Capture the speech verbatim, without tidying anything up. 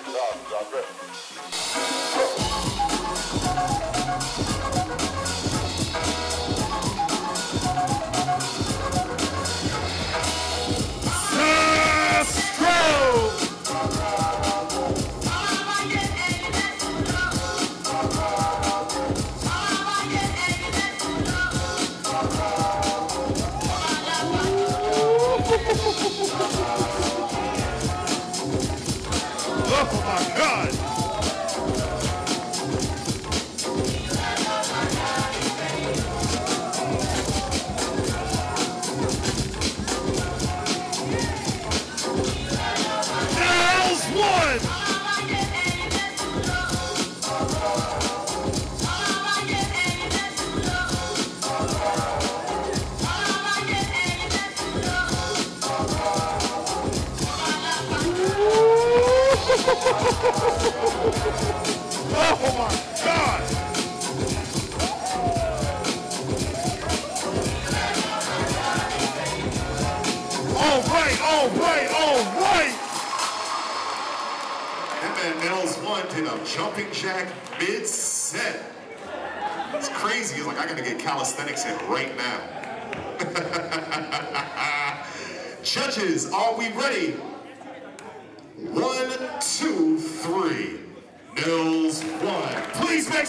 Oh my God! Nelzwon! Oh my God! All right, all right, all right! That man Nelzwon did a jumping jack mid-set. It's crazy. He's like, I gotta get calisthenics in right now. Judges, are we ready? One, two, three. Nelzwon. Please make